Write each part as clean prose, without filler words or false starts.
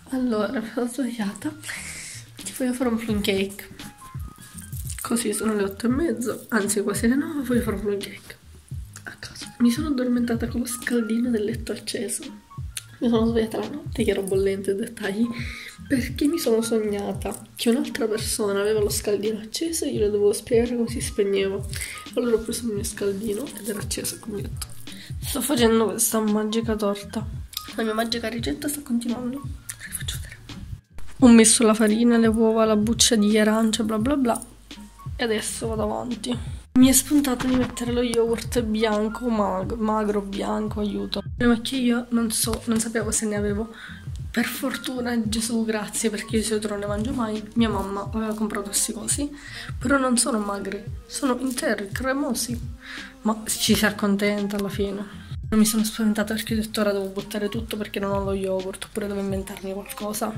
Allora, mi sono svegliata. Ti voglio fare un plum cake. Così sono le 8:30, anzi quasi le 9, voglio fare un plum cake. A caso. Mi sono addormentata con lo scaldino del letto acceso. Mi sono svegliata la notte che ero bollente, dettagli, perché mi sono sognata che un'altra persona aveva lo scaldino acceso e io le dovevo spiegare come si spegneva. Allora ho preso il mio scaldino ed era acceso, come detto. Sto facendo questa magica torta. La mia magica ricetta sta continuando. Vi faccio vedere. Ho messo la farina, le uova, la buccia di arancia, bla bla bla. E adesso vado avanti. Mi è spuntato di mettere lo yogurt bianco, magro, bianco, aiuto. Il problema è che io non sapevo se ne avevo. Per fortuna, Gesù grazie, perché io di solito non ne mangio mai. Mia mamma aveva comprato questi cosi, però non sono magri, sono interi, cremosi. Ma ci si accontenta alla fine. Non mi sono spaventata perché ho detto ora devo buttare tutto perché non ho lo yogurt, oppure devo inventarmi qualcosa.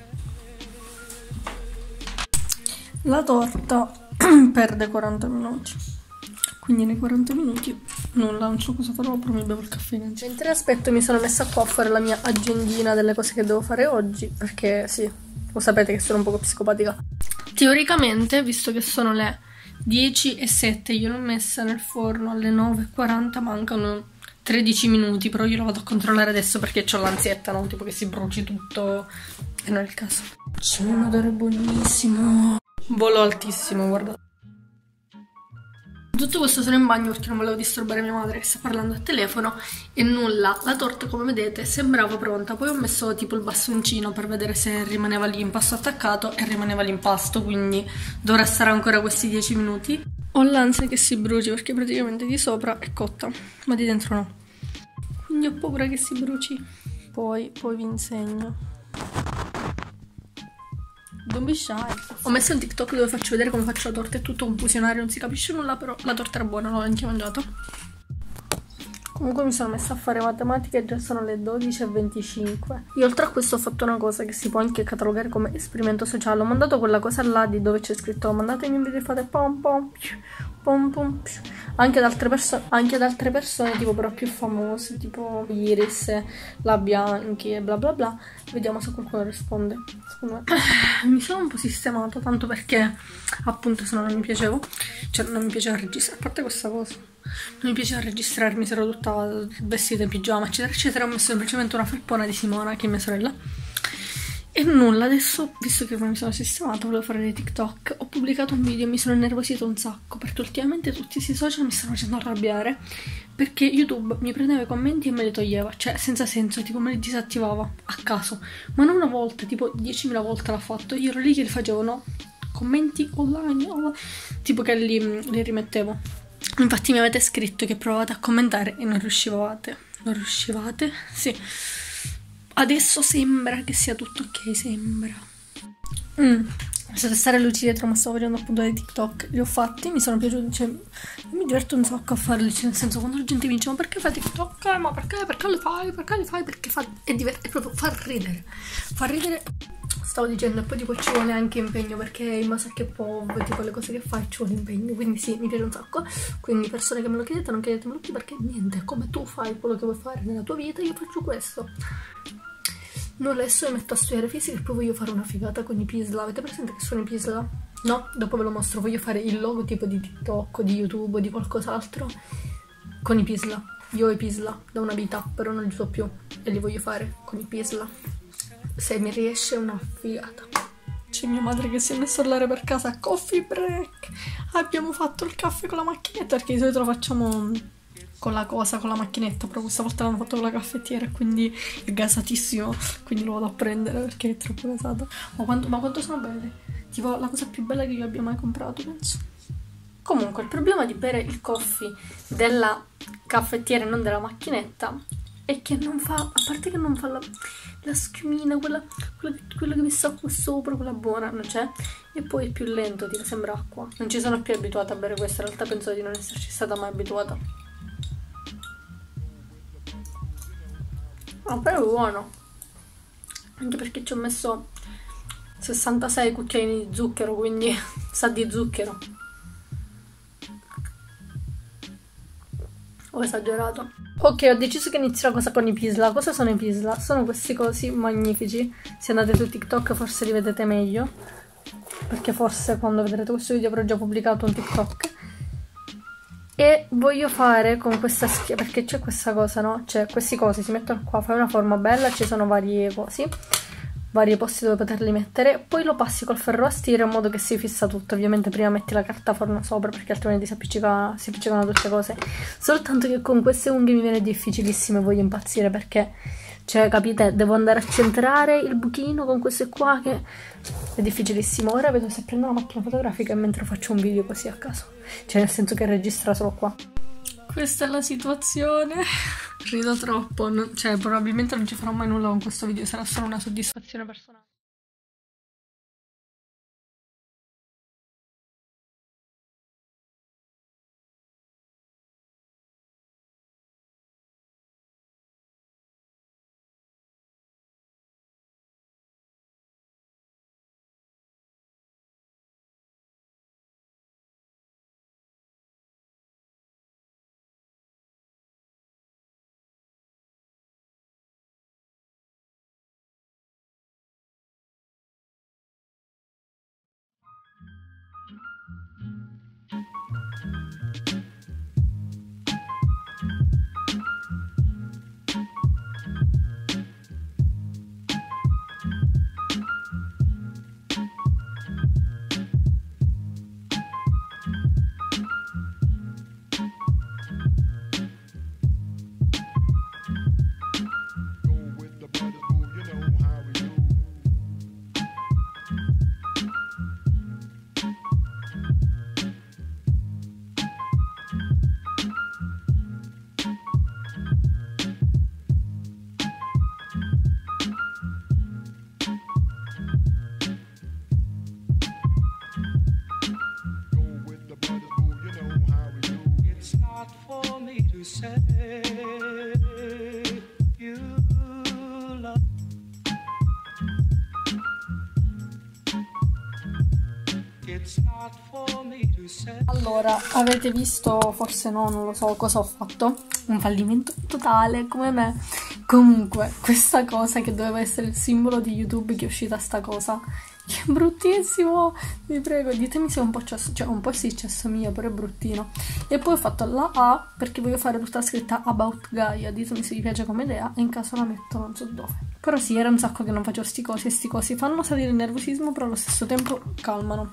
La torta perde 40 minuti, quindi nei 40 minuti non so cosa farò, però mi bevo il caffè. Mentre aspetto mi sono messa qua a fare la mia agendina delle cose che devo fare oggi, perché sì, lo sapete che sono un poco psicopatica. Teoricamente, visto che sono le 10:07, io l'ho messa nel forno alle 9:40, mancano 13 minuti, però io lo vado a controllare adesso perché ho l'ansietta, no? Tipo che si bruci tutto e non è il caso. C'è un odore buonissimo. Volo altissimo, guarda. Tutto questo sono in bagno perché non volevo disturbare mia madre che sta parlando al telefono e nulla. La torta, come vedete, sembrava pronta. Poi ho messo tipo il bastoncino per vedere se rimaneva l'impasto attaccato e rimaneva l'impasto, quindi dovrà stare ancora questi 10 minuti. Ho l'ansia che si bruci perché praticamente di sopra è cotta, ma di dentro no. Quindi ho paura che si bruci. Poi vi insegno. Don't be shy. Ho messo un TikTok dove faccio vedere come faccio la torta, è tutto confusionario, non si capisce nulla, però la torta era buona, l'ho anche mangiata. Comunque mi sono messa a fare matematica e già sono le 12:25. Io oltre a questo ho fatto una cosa che si può anche catalogare come esperimento sociale. Ho mandato quella cosa là di dove c'è scritto mandatemi un video e fate pom pom pom pom anche ad altre persone tipo però più famose, tipo Iris, la Bianchi e bla bla bla. Vediamo se qualcuno risponde. Secondo me mi sono un po' sistemata, tanto perché appunto se no non mi piacevo, cioè non mi piaceva registrare, a parte questa cosa non mi piaceva registrarmi, se ero tutta vestita in pigiama eccetera eccetera. Ho messo semplicemente una felpona di Simona, che è mia sorella, e nulla. Adesso, visto che mi sono sistemata, volevo fare dei TikTok. Ho pubblicato un video e mi sono innervosita un sacco perché ultimamente tutti questi social mi stanno facendo arrabbiare, perché YouTube mi prendeva i commenti e me li toglieva, cioè senza senso, tipo me li disattivava a caso, ma non una volta, tipo 10.000 volte l'ha fatto. Io ero lì che li facevo, no? Commenti online, tipo che li rimettevo. Infatti mi avete scritto che provate a commentare e non riuscivate. Non riuscivate? Sì. Adesso sembra che sia tutto ok, sembra. Potete stare luci dietro, ma stavo facendo appunto dei TikTok. Li ho fatti, mi sono piaciuti, cioè mi diverto un sacco a farli, cioè, nel senso, quando la gente mi dice ma perché fai TikTok? Ma perché? Perché li fai? Perché li fai? Perché è proprio fa ridere. Fa ridere. Stavo dicendo, e poi tipo ci vuole anche impegno, perché in base a che POV, tipo le cose che fai ci vuole impegno, quindi sì, mi piace un sacco. Quindi persone che me lo chiedete, non chiedetemelo più, perché niente, come tu fai quello che vuoi fare nella tua vita, io faccio questo. Nulla, adesso mi metto a studiare fisica e poi voglio fare una figata con i Pisla. Avete presente che sono i Pisla? No? Dopo ve lo mostro. Voglio fare il logo tipo di TikTok, di YouTube o di qualcos'altro con i Pisla. Io ho i Pisla da una vita, però non li uso più e li voglio fare con i Pisla. Se mi riesce una figata. C'è mia madre che si è messa a urlare per casa. Coffee break! Abbiamo fatto il caffè con la macchinetta, perché di solito lo facciamo con la macchinetta, però questa volta l'hanno fatto con la caffettiera e quindi è gasatissimo, quindi lo vado a prendere perché è troppo gasato. Ma quanto sono belli, tipo la cosa più bella che io abbia mai comprato, penso. Comunque il problema di bere il coffee della caffettiera e non della macchinetta è che non fa, a parte che non fa la schiumina, quella che mi sta qua sopra, quella buona, non c'è, e poi è più lento, tipo sembra acqua. Non ci sono più abituata a bere questo, in realtà penso di non esserci stata mai abituata. Ma però è buono, anche perché ci ho messo 66 cucchiaini di zucchero, quindi sa di zucchero. Ho esagerato. Ok, ho deciso che inizio la cosa con i Pisla. Cosa sono i Pisla? Sono questi cosi magnifici. Se andate su TikTok forse li vedete meglio, perché forse quando vedrete questo video avrò già pubblicato un TikTok. E voglio fare con questa schiena, perché c'è questa cosa, no? Cioè questi cosi si mettono qua, fai una forma bella, ci sono varie cosi, vari posti dove poterli mettere, poi lo passi col ferro a stiro in modo che si fissa tutto. Ovviamente prima metti la carta forno sopra, perché altrimenti si appiccicano tutte cose. Soltanto che con queste unghie mi viene difficilissimo e voglio impazzire, perché, cioè, capite, devo andare a centrare il buchino con queste qua, che è difficilissimo. Ora vedo se prendo la macchina fotografica e mentre faccio un video così a caso, cioè nel senso che registra solo qua. Questa è la situazione. Rido troppo, cioè probabilmente non ci farò mai nulla con questo video, sarà solo una soddisfazione personale. Allora, avete visto, forse no, non lo so cosa ho fatto, un fallimento totale come me. Comunque, questa cosa che doveva essere il simbolo di YouTube, che è uscita sta cosa, che è bruttissimo, vi prego, ditemi se è un po' cesso, cioè un po' sì, cesso mio, però è bruttino. E poi ho fatto la A perché voglio fare tutta la scritta About Gaia, ditemi se vi piace come idea, e in caso la metto non so dove. Però sì, era un sacco che non facevo sti cosi, e sti cosi fanno salire il nervosismo, però allo stesso tempo calmano.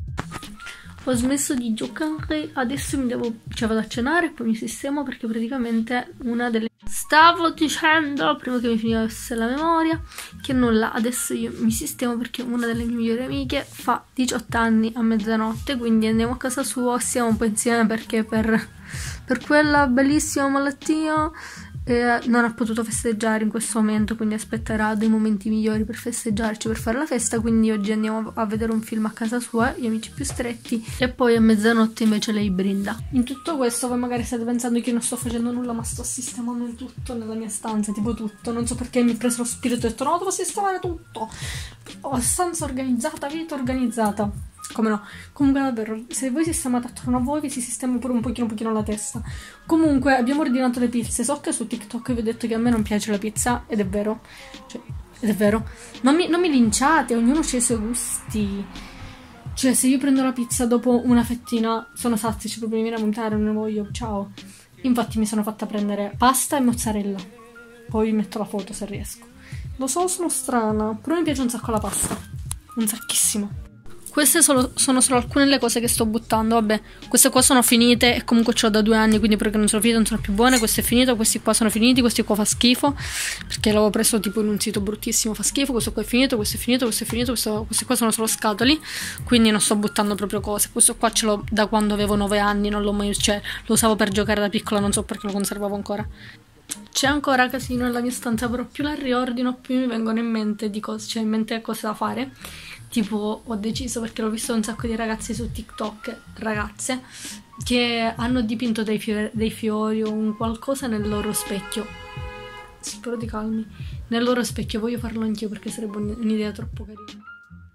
Ho smesso di giocare, adesso vado a cenare e poi mi sistemo, perché praticamente una delle... Stavo dicendo, prima che mi finisse la memoria, che nulla, adesso io mi sistemo perché una delle mie migliori amiche fa 18 anni a mezzanotte, quindi andiamo a casa sua, stiamo un po' insieme, perché per quella bellissima malattia non ha potuto festeggiare in questo momento, quindi aspetterà dei momenti migliori per festeggiarci, per fare la festa. Quindi oggi andiamo a vedere un film a casa sua, gli amici più stretti, e poi a mezzanotte invece lei brinda. In tutto questo voi magari state pensando che io non sto facendo nulla, ma sto sistemando tutto nella mia stanza, tipo tutto, non so perché mi ha preso lo spirito e ho detto no, devo sistemare tutto, ho stanza organizzata, vita organizzata. Come no? Comunque davvero, se voi sistemate attorno a voi vi si sistema pure un pochino la testa. Comunque abbiamo ordinato le pizze. So che su TikTok vi ho detto che a me non piace la pizza, ed è vero. Cioè, ed è vero. Non mi linciate, ognuno ha i suoi gusti. Cioè, se io prendo la pizza dopo una fettina sono sazia, cioè proprio mi viene a montare, non ne voglio, ciao. Infatti mi sono fatta prendere pasta e mozzarella. Poi vi metto la foto se riesco. Lo so, sono strana, però mi piace un sacco la pasta. Un sacchissimo. Queste sono solo alcune delle cose che sto buttando. Vabbè, queste qua sono finite e comunque ce l'ho da 2 anni, quindi perché non sono finite, non sono più buone. Questo è finito, questi qua sono finiti, questi qua fa schifo, perché l'avevo preso tipo in un sito bruttissimo, fa schifo. Questo qua è finito, questo è finito, questo è finito, questi qua sono solo scatoli, quindi non sto buttando proprio cose. Questo qua ce l'ho da quando avevo 9 anni, non l'ho mai, cioè lo usavo per giocare da piccola, non so perché lo conservavo ancora. C'è ancora casino nella mia stanza, però più la riordino più mi vengono in mente di cose, cioè in mente cose da fare. Tipo ho deciso, perché l'ho visto un sacco di ragazzi su TikTok, ragazze, che hanno dipinto dei fiori o un qualcosa nel loro specchio. Spero di calmi. Nel loro specchio, voglio farlo anch'io perché sarebbe un'idea troppo carina.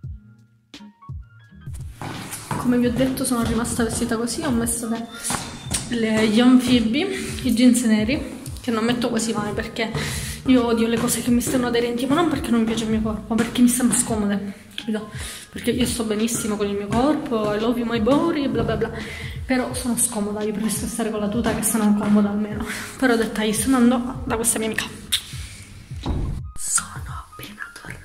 Come vi ho detto sono rimasta vestita così, ho messo gli anfibi, i jeans neri, che non metto quasi mai, perché io odio le cose che mi stanno aderenti, ma non perché non mi piace il mio corpo, ma perché mi stanno scomode, capito? Perché io sto benissimo con il mio corpo, I love you my body e bla bla bla, però sono scomoda, io preferisco stare con la tuta che sono comoda almeno. Però detta, io sto andando da questa mia amica. Sono appena tornata